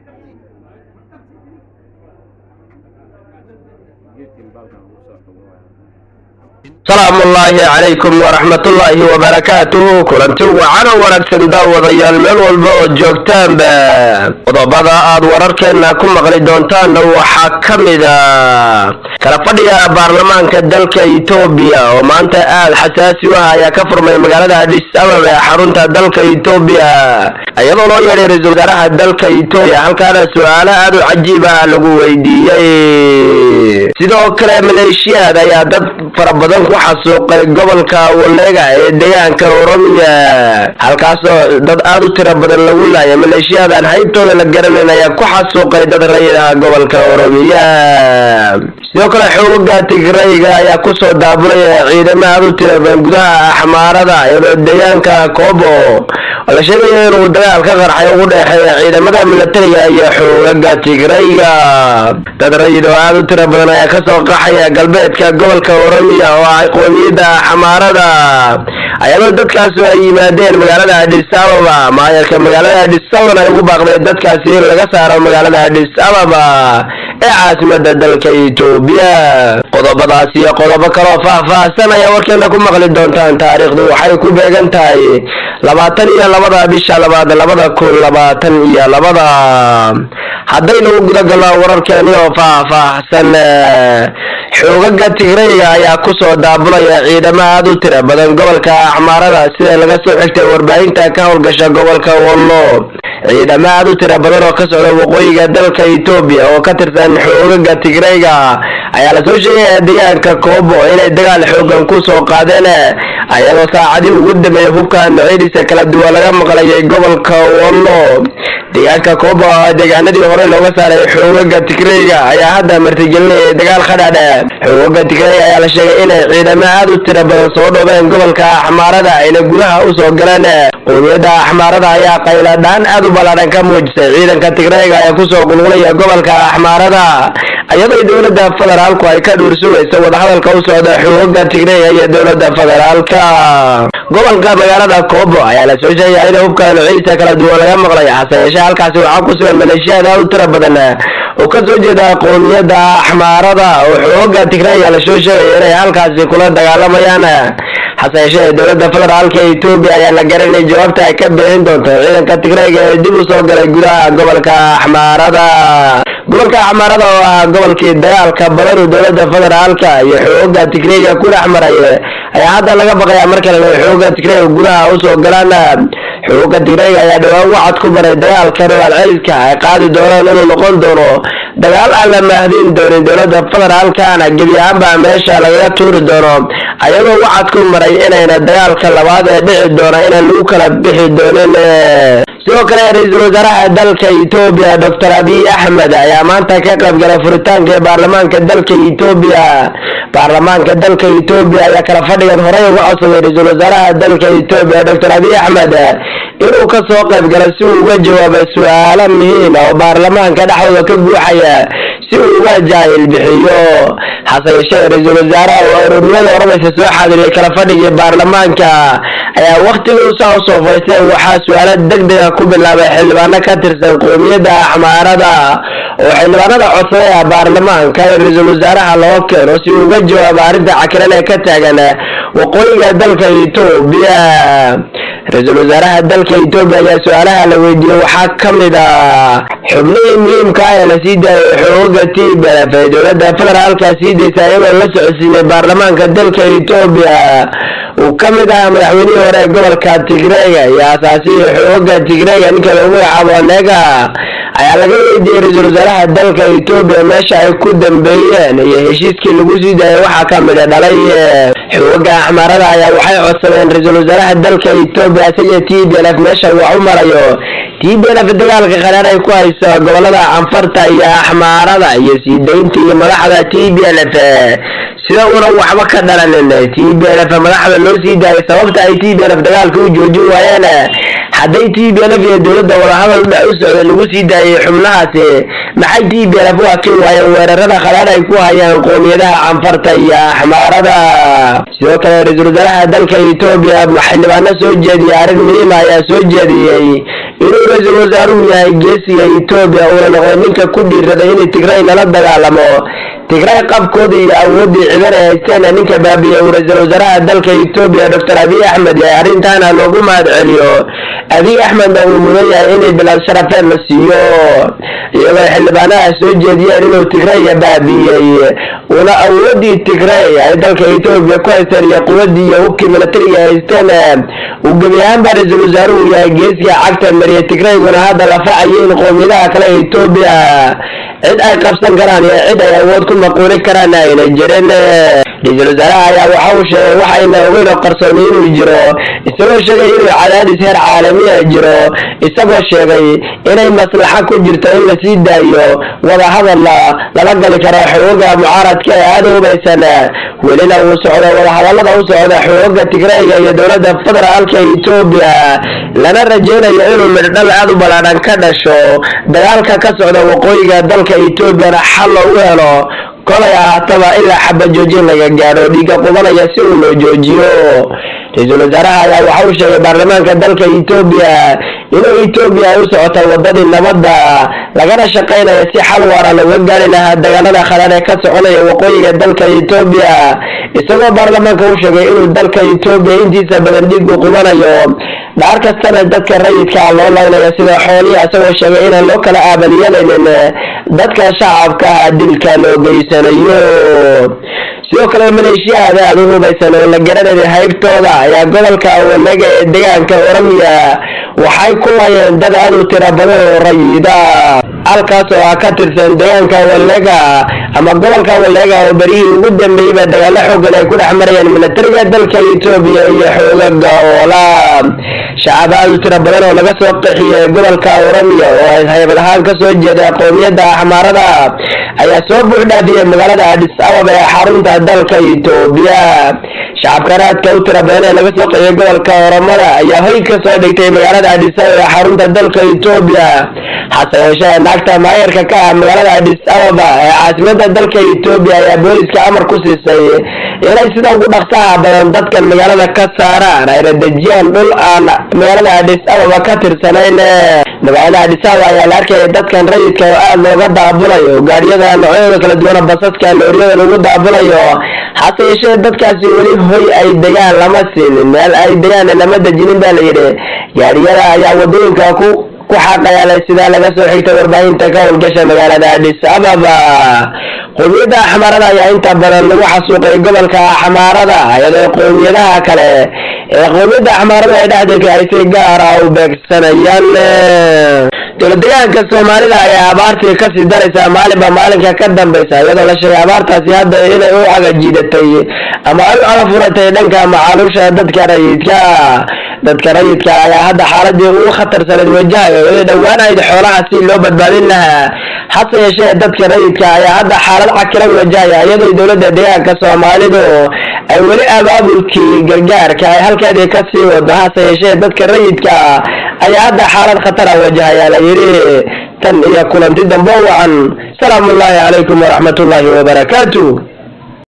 السلام الله عليكم ورحمة الله وبركاته كلنتو وعنا وركسن داوديال ميل والبا جوجتان با qodobada aad wararkeena ku maqli doontaan waxa kamida kala fadhiga baarlamaanka dalka Itoobiya oo maanta aad xasaasi ah ayaa ka furmay magaalada Addis Ababa ee xarunta dalka Itoobiya ayadoo loo yeeray ra'iisul wasaaraha dalka Itoobiya halkaana su'aalo aad u cajiib ah lagu weydiiyay sidoo kale maleeshiyada ayaa dad fara badan ku xasuuqay gobolka Walega ee deegaanka Oromiya halkaas dad aad u tiro badan lagu laayay maleeshiyada haybtooda la garanayay ku xasuuqay dad rayidka gobolka Oromiya sidoo kale xoogga Tigrayga ayaa ku soo daabulay ciidamada aad u tiro badan gudaha Axmaarada ee deegaanka Kobo la sheegay inuu dagaal ka qarxay ugu dhaxeeya ciidamada militariga iyo xoogga Tigrayga dad rayid aad u tiro badan ayaa ka soo qaxay galbeedka gobolka Oromiya oo ay qoomiyadda Axmaarada ayadoo dadkaas ay yimaadeen magaalada Addis Ababa maayarka magaalada Addis Ababa ay ugu baaqday dadkaasi in laga saaro magaalada Addis Ababa ee caasimadda dalka Itoobiya qodobadaas iyo qodobo kale oo faahfaahsan ayaa warkeena ku maqli doontaan taariikhdu waxay ku beegan tahay 22 bisha 2022 haddaynu guda galno wararkeena oo faahfaahsan xoogga Tigrayga ayaa ku soo daabulay ciidamada aad u tiro badan gobolka Axmaarada sida laga soo xigtay warbaahinta ka howlgasha gobolka Wallo ciidamada aad u tiro badan oo ka socda waqooyiga dalka Itoobiya oo ka tirsan xoogga Tigrayga ayaa la soo sheegay deegaanka Kobo inay dagaal xoogan ku soo qaadeen ayadoo saacadii ugu dambeeyay hubka noocyadiisa kala duwan laga maqlayay gobolka Wallo deegaanka Kobo deegaanadii hore looga saaray xoogga Tigrayga ayaa hadda martigelinaya dagaal khadhaadha xoogga Tigrayga ayaa la sheegay inay ciidamada aad u tiro badan soo dhoobeen gobolka Axmaarada ayna gudaha u soo galeen qoomiyadda Axmaarada ayaa qayladaan aad u balaaran ka muujisay ciidanka Tigrayga ee ku soo qulqulaya gobolka Axmaarada ayadoo dawladda federaalku ay ka dhuursumayso wadahadalka u socda xoogga Tigrayga iyo dawladda federaalka gobolka magaalada Kobo ayaa la soo sheegay in hubka noocyadiisa kala duwan laga maqlay xasaasha halkaas waxa ku sugan maleeshiyada aad u tiro badan oo ka soo jeeda qoomiyadda Axmaarada oo xoogga Tigrayga la soo sheegay inay halkaas kula dagaalamayaan xasaasha dawladda federaalka Itoobiya ayaa la garanay jawaabta ay ka bixin doonto ciidanka Tigrayga ee dib u soo galay gudaha gobolka Axmaarada gobolka Axmaarada oo ah gobolkii dagaalka badan dawladda federaalka iyo xoogga Tigrayga ku dhaxmaray ayaa hadda laga baqayaa marka la xoogga Tigrayga gudaha u soo galaan xoogga Tigrayga ayaa dhawaan wacad ku baray dagaalka celiska ay qaadi doonaan inuu noqon doono dagaal aan la mahdin doonin dawladda federaalka gebi ahaanba meesha laga tuuri doono ayadoo wacad ku maray inayna dagaalka labaad ee dhici doona inaan lagu kala bixi doonin sidoo kale ra'iisul wasaaraha dalka Itoobiya Dr. Abiy Ahmed ayaa maanta ka qayb galay furitaanka baarlamaanka dalka Itoobiya ayaa kala fadhigan hore uga codsaday ra'iisul wasaaraha dalka Itoobiya Dr. Abiy Ahmed inuu ka soo qayb galay si uu uga jawaabo su'aalo muhiim ah oo baarlamaanka dhexdooda ka buuxaya si uu uga jaahil bixiyo xasaasha ra'iisul wasaaraha oo ururada Oromiya soo xaadiray kala fadhiga baarlamaanka ayaa waqtiga soo faysay waxa su'aalo degdeg ah ku bilaabay xildhibaano ka tirsan qoomiyadda Axmaarada oo xildhibaanada codsaday baarlamaanka ra'iisul wasaaraha loo keeno si uu uga jawaabo arrinta cakiran ee ka taagan waqooyiga dalka Itoobiya ra'iisul wasaaraha dalka Itoobiya ayaa su'aalaha la weydiiyay waxa kamid ah xubnaha muhiimka ah ee la sii daayay xoogga TPLF ee dawladda federaalka sii deysay inay la socodsiiyay baarlamaanka dalka Itoobiya uu kamid ah madaxweynihii hore ee gobolka Tigrayga iyo asaasiga xoogga Tigrayga ninka lagu magacaabo Nega ayaa laga weydiiyay ra'iisul wasaaraha dalka Itoobiya meesha ay ku dambeeyeen iyo heshiiskii lagu sii daayay waxa kamid ah dhalay xoogga Axmaarada ayaa waxay codsadeen ra'iisul wasaaraha dalka Itoobiya sida TPLF meesha uu u marayo TPLF dagaalka qaraar ay ku hayso gobolada Anfarta iyo Axmaarada iyo sii deynta iyo madaxda TPLF sida uu waxba ka dhalanin TPLF madaxda loo sii daayay sababta ay TPLF dagaalka u joojin waayeen hadday TPLF iyo dawladda wada hadal u socdo lagu sii daayay xubnahaasi maxay TPLF u akin waayeen weerarada qaraar ay ku hayaan qoomiyadaha Anfarta iyo Axmaarada sidoo kale ra'iisul wasaaraha dalka Itoobiya xildhibaano soo jeediyay arrin muhiim ah ayaa soo jeediyay inuu ra'iisul wasaaruhu yahay geesiga Itoobiya oo noqday ninka ku dhiiraday in Tigray la dagaalamo Tigray qabkooda iyo awoodii ciidan ay haysteen ninka baabiyay ra'iisul wasaaraha dalka Itoobiya Dr. Abiy Ahmed arrintan loogu mahadceliyo Abiy Ahmed oo mudan yahay in bilad sharafeen la siiyo iyagoo xildhibaanaha soo jeediyay inuu Tigray baabiyay una awoodii Tigray ay dalka Itoobiya ku haysteen iyo quwadii iyo hubkii militariga ay haysteen uu gabayaan ra'iisul wasaaruhu yahay geesiga cagta mariya Tigray wana hada la faacayeen qowmiyadaha kale Itoobiya cid ay qabsan karaan iyo cid ay awood ku maquuli karaan ay jireen ra'iisul wasaaraha ayaa waxa uu sheegay waxa ay ogeyn qarsoon inuu jiro isagoo sheegay inuu cadaadis heer caalami ah jiro isagoo sheegay inay maslaxa ku jirto in la sii daayo wada hadal la gali karo xooga mucaaradka aad u baysan welina uu socdo wada hadalada u socda xooga Tigray iyo dawladda federaalka Itoobiya lana rajaynayo inuu midhal aad u balaadan ka dhasho dagaalka ka socda waqooyiga dalka Itoobiya xal u helo kolay ahaataba ilaa xabad joojin laga gaaro dhiiga qubanaya si uu loo joojiyo ra'iisul wasaaraha ayaa waxa uu sheegay baarlamaanka dalka Itoobiya inuu Itoobiya u socoto wadadii nabadda lagana shaqeynayo si xal waara looga gaari lahaa dagaalada khalaad ee ka soconaya waqooyiga dalka Itoobiya isagoo baarlamaanka uu sheegay inuu dalka Itoobiya intiisa badan dhiig u qubanayo dhaar kastana dadka rayidka loo leynayo sida xoolihi asagoo sheegay in loo kala aabaliyeen dadka shacabka dilka loo geysanayo sidoo kale maleeshiyada aad u hubaysan oo la garanayay haybtooda ayaa gobolka Wanaga ee deegaanka Oromiya waxay ku laayeen dad aad u tiro badan oo rayida halkaas oo ka tirsan deegaanka Wanaga ama gobolka Wanaga oo barihi ugu dambeeyay dagaal xooggan ay ku dhaxmarayeen militariga dalka Itoobiya iyo xoogaga oola shacabaan tiro badan oo laga soo qaxiyay gobolka Oromiya oo ay hay'ad ahaan ka soo jeeda qoomiyadda Axmaarada ayaa soo buuxdhaafiyay magaalada Addis Ababa ee xarunta dalka Itoobiya shacabkaraadka u tiro badan ee laga soo qaxiyay gobolka Oromada ayaa hoy ka soo dhigtay magaalada Addis Ababa ee xarunta dalka Itoobiya xasaasha naagta maayarka ka ah magaalada Addis Ababa ee caasimadda dalka Itoobiya ayaa booliska amar ku siisay inay sida ugu dhaqsaha badan dadkan magaalada ka saaraan ay radajiyaan dhul aan magaalada Addis Ababa ka tirsaneen magaalada Addis Ababa ayaa la arkay dadkan rayidka oo aad looga daabulayo gaariyada noocyada kala duwan basaska looriyada lagu daabulayo xasaasha dadkaasi wali hoy ay degaan lama siin meel ay degaan lama dajinin baa la yiri gaariyada ayaa wadooyinka ku xaqayaalay sida laga soo xigtay warbaahinta ka howlgasha magaalada Addis Ababa qowmiyadda Axmaarada ayaa inta badan lagu xasuuqay gobolka Axmaarada iyadoo qowmiyadaha kale ee qowmiyadda Axmaarada ay dhexdeeda ay si gaar ah u beegsanayaan dowladda Soomaalida ayaa abaartii ka sii daraysa maalinba maalinka ka dambaysa iyadoo la sheegay abaartaasi hadda inay u agajidatay ama ay u furatay dhanka macaalusha dadka rayidka ayaa hadda xaaladii ugu khatarsaneed wajahayo ee dhawaan ay xoolaha si loo badbaadin lahaa hase yeeshee dadka rayidka ayaa hadda xaalad cakiran wajahaya iyadoo dowladda deegaanka Soomaalidu ay wali abaabulkii gargaarka ay halkeedii ka sii wado hase yeeshee dadka rayidka ayaa hadda xaalad khatar wajahaya la yiri tan iyo kulanti dambe wacan salaamu alaykum wa rahmatullahi wa barakatuh.